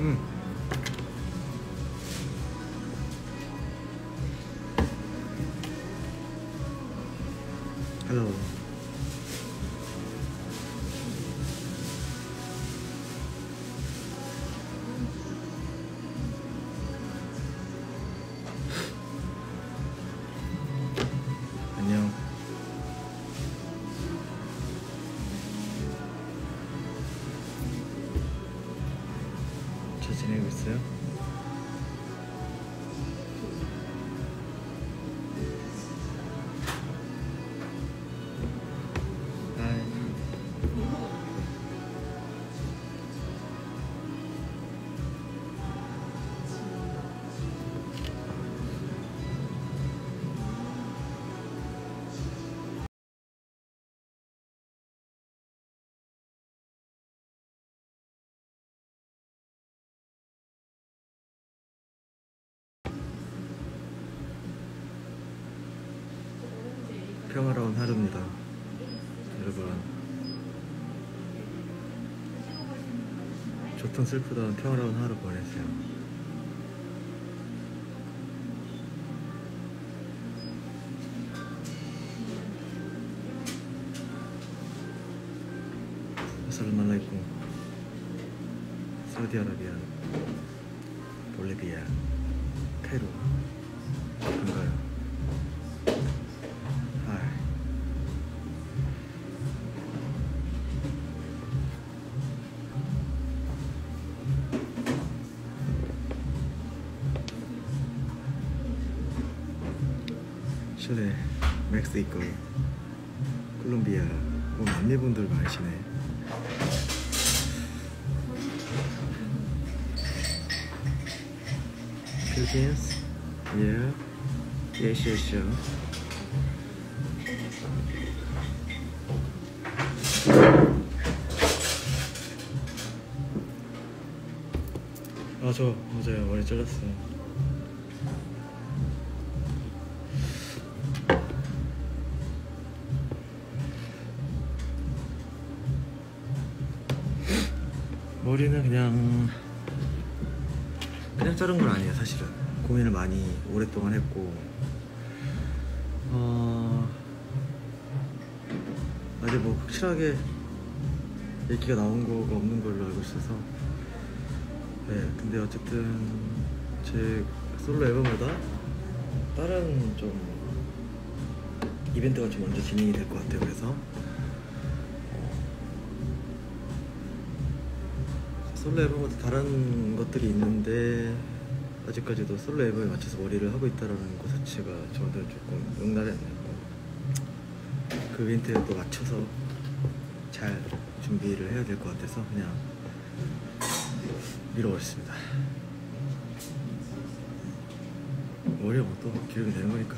응. 헬로. 안녕. 잘 지내고 있어요? 하이. 평화로운 하루입니다, 여러분. 좋든 슬프든 평화로운 하루 보내세요. 아살라말라이쿰. 사우디아라비아, 볼리비아, 페루. 반가워요. 칠레, 멕시코, 콜롬비아. 남미분들 많으시네. 필리핀스, 예, 예시에시오. 아, 저 맞아요. 머리 잘랐어요. 머리는 그냥 자른 건 아니에요. 사실은 고민을 많이 오랫동안 했고, 아직 뭐 확실하게 얘기가 나온 거가 없는 걸로 알고 있어서. 네, 근데 어쨌든 제 솔로 앨범보다 다른 좀 이벤트가 좀 먼저 진행이 될 것 같아요. 그래서 솔로 앨범보다 다른 것들이 있는데, 아직까지도 솔로 앨범에 맞춰서 머리를 하고 있다는 것 자체가 저한테는 조금 용납이 안 되고, 그 이벤트에 또 맞춰서 잘 준비를 해야 될 것 같아서 그냥 미뤄버렸습니다. 머리가 뭐 또 기르게 되는 거니까.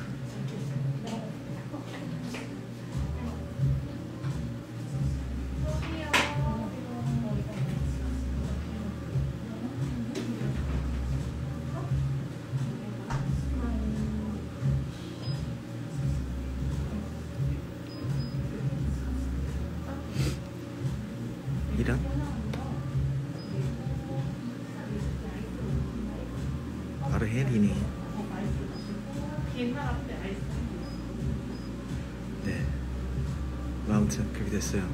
이란? 바로 헬이네. 네, 아무튼 그렇게 됐어요.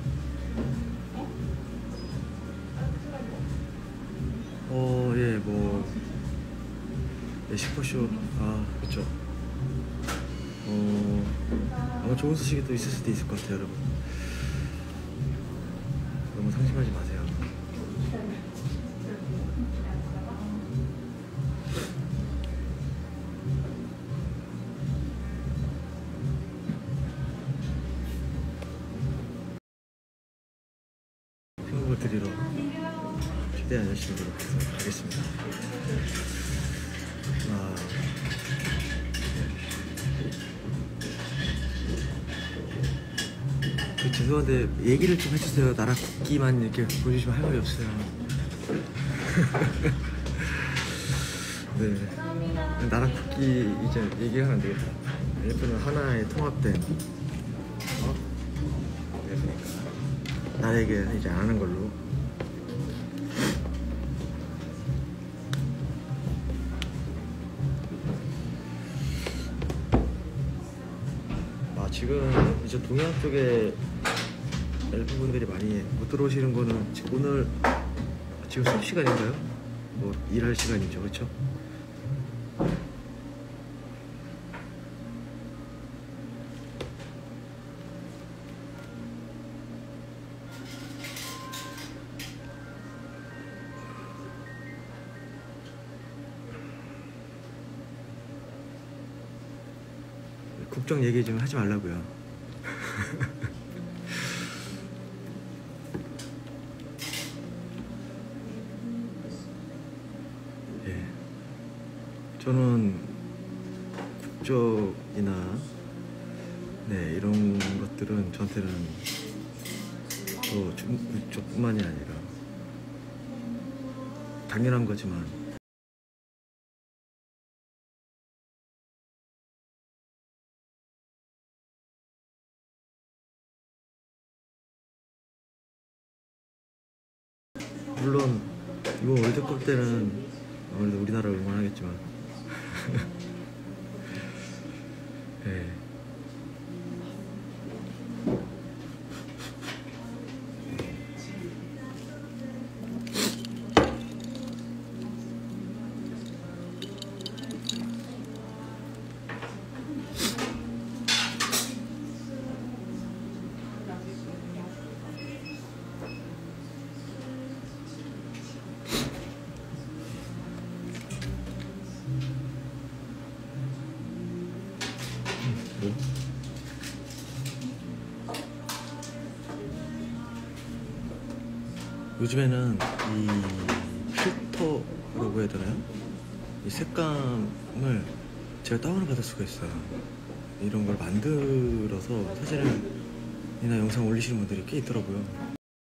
예, 뭐 슈퍼쇼, 그쵸. 아마 좋은 소식이 또 있을 수도 있을 것 같아요, 여러분. 너무 상심하지 마세요. 행복을 드리러 최대한 열심히 노력하겠습니다. 죄송한데 얘기를 좀 해주세요. 나라 국기만 이렇게 보여주시면 할 말이 없어요. 네, 나라 국기 이제 얘기하면 안 되겠다. 일본은 하나의 통합된 그러니까 나라 얘기 이제 안 하는 걸로. 지금 이제 동양 쪽에 엘프분들이 많이 못 들어오시는 거는 오늘 지금 수업 시간인가요? 뭐 일할 시간이죠, 그렇죠? 국정 얘기 좀 하지 말라고요. 예, 저는 국적이나 네 이런 것들은 저한테는 또 국적뿐만이 아니라 당연한 거지만 물론 이번 월드컵 때는 아무래도 우리나라를 응원하겠지만 네. 뭐? 요즘에는 이 필터라고 해야 되나요? 이 색감을 제가 다운을 받을 수가 있어요. 이런 걸 만들어서 사진이나 영상 올리시는 분들이 꽤 있더라고요.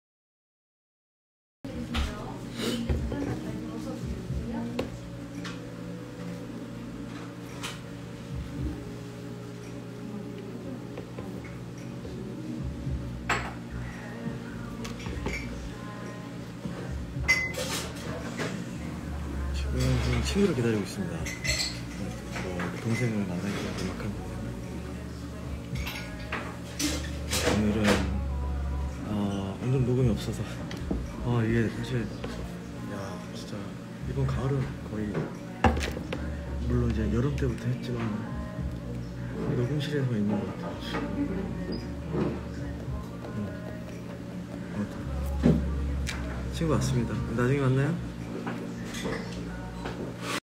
지금 친구를 기다리고 있습니다. 동생을 만나기 위한 음악한 공연. 오늘은 녹음이 없어서 이게 사실 야 진짜 이번 가을은 거의 물론 이제 여름 때부터 했지만 녹음실에서 있는 것 같아요 지금. 친구 왔습니다. 나중에 만나요.